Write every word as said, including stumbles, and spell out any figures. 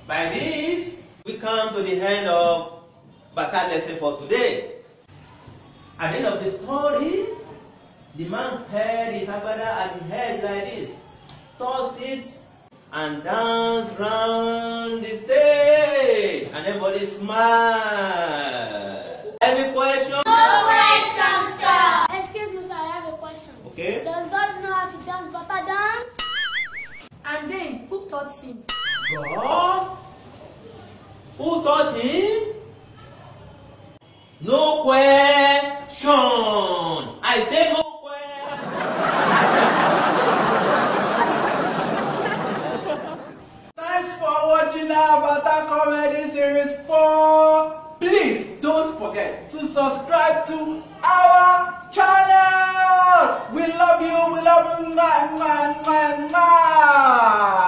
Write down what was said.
By this, we come to the end of Bata lesson for today. At the end of the story, the man held his agbada at the head like this, tossed it, and danced round the stage, and everybody smiled. Any question? No question, sir. Excuse me, sir, I have a question. Okay. Does God know how to dance Bata dance? And then, who taught him? God? Who taught him? No question. I say no question. Thanks for watching our Bata comedy series four. Please don't forget to subscribe to our channel. We love you. We love you. Mwah, mwah, mwah, mwah.